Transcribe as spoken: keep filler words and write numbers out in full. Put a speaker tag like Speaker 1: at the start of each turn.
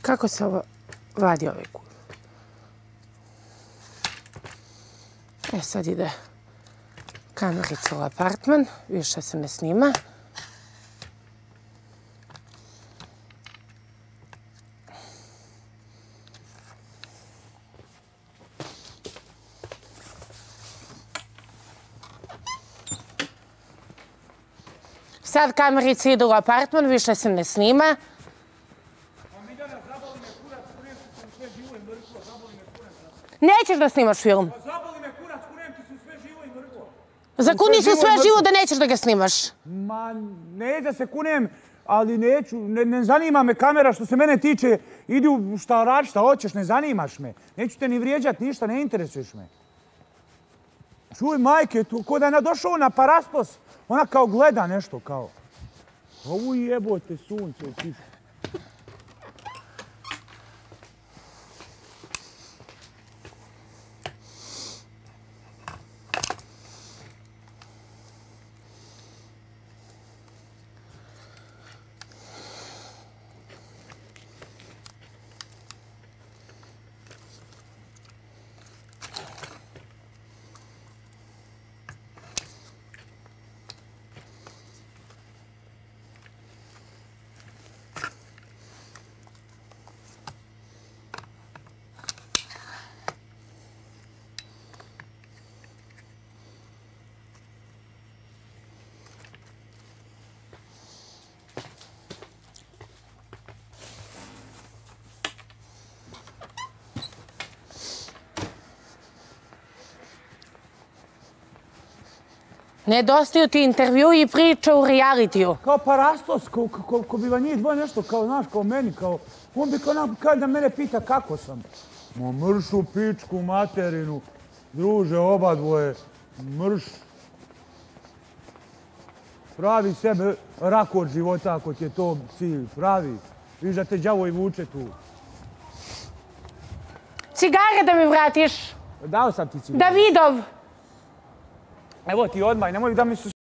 Speaker 1: Kako se ovo vadi ovaj kut? E, sad ide kamerica u apartman, više se ne snima. Sad kamerica ide u apartman, više se ne snima. Nećeš da snimaš film.
Speaker 2: Zaboli me kurac, kurem ti su sve živo i mrtvo.
Speaker 1: Zakuni se sve živo da nećeš da ga snimaš.
Speaker 2: Ma, ne da se kunem, ali neću, ne zanima me kamera što se mene tiče. Idi u šta radi, šta hoćeš, ne zanimaš me. Neću te ni vrijeđat ništa, ne interesuješ me. Čuj, majke, ko da je došao na Parastos, ona kao gleda nešto, kao. Ovu jebote sunce, kiša.
Speaker 1: Nedostaju ti intervju i priča u realitiju.
Speaker 2: Kao Parastos, ko bi va njih dvoje nešto, kao naš, kao meni, kao... On bi kao da mene pita kako sam. Ma mršu pičku materinu, druže, oba dvoje, mrš. Pravi sebe rak od života ako ti je to cilj, pravi. Viš da te đavo i vuče tu.
Speaker 1: Cigare da mi vratiš.
Speaker 2: Dao sam ti cigare.
Speaker 1: Davidov.
Speaker 2: Evo ti odmah, nemoj da mi se